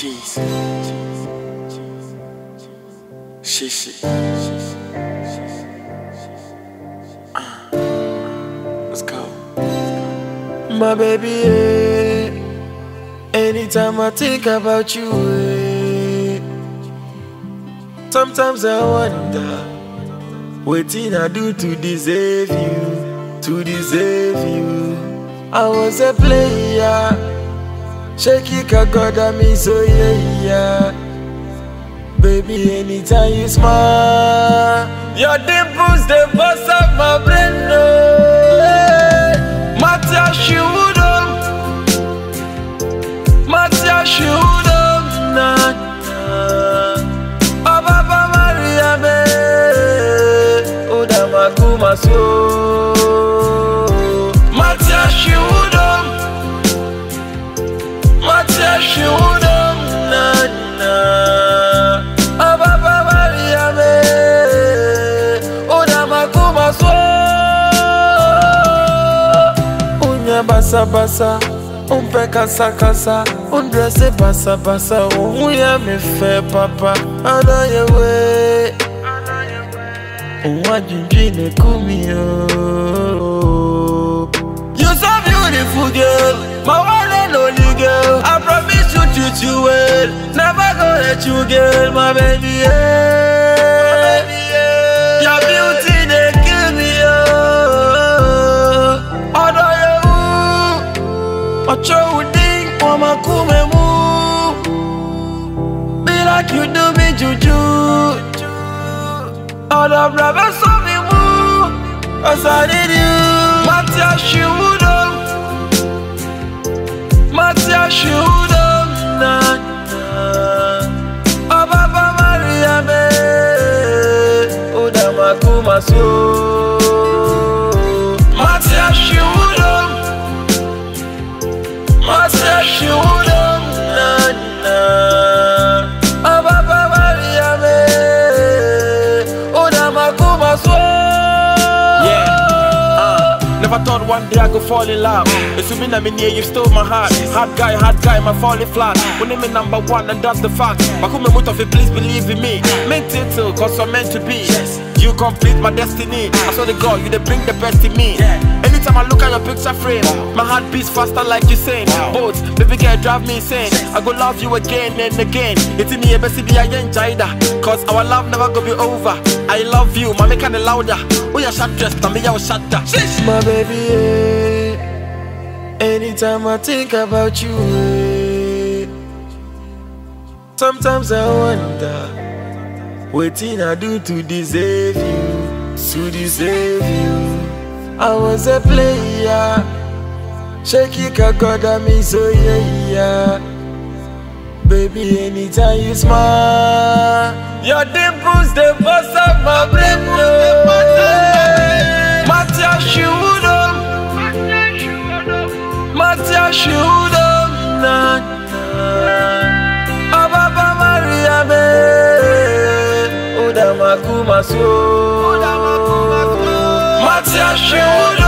Cheese. Shit. Let's go. My baby, anytime I think about you, sometimes I wonder what I do to deserve you, I was a player, shaky kagoda me so yeah. Baby, anytime you smile, your dimples they bust up my brain. No, Matia Shudom, nah. Baba Maria me, Oda Maguma so. Matia Shudom, nah. Baba Maria me, Oda Maguma so. Unya basa, umpe kasa, undresse basa, unya me fe papa, ada yewe. Unwajinjine kumio. You so beautiful girl, my one and only girl. I promise you treat you well, never gonna let you girl, my baby, yeah. Your beauty they kill me, oh. Odo you, ocho uding, wama kume mu. Be like you do me juju. Odo brother so me mu, 'cause I need you. Matia Shudom, nah. Baba Maria me, Oda Maguma so. Matia Shudom, nah. Baba Maria me, Oda Maguma so. Never thought one day I could fall in love. Assuming I'm in here, you stole my heart. Hard guy, my falling flat. When I'm number one, and that's the fact. Makume Mutofi, please believe in me. Meant it to, 'cause I'm meant to be. You complete my destiny. I saw the God, you they bring the best in me. Anytime I look at your picture frame, my heart beats faster like you saying. Both, baby girl, drive me insane. I go love you again and again. It's in here, baby, I enjoy that. 'Cause our love never go be over. I love you, mommy kinda louder. Oh, you're shut dressed, now me, I was shut down. My baby, anytime I think about you, sometimes I wonder what I do to deserve you, I was a player, shaky kagoda me so yeah. Baby, anytime you smile, your dimples they bust up my brain. Matia Shudom, nah. Baba Maria me, Oda Maguma so. Matia Shudom.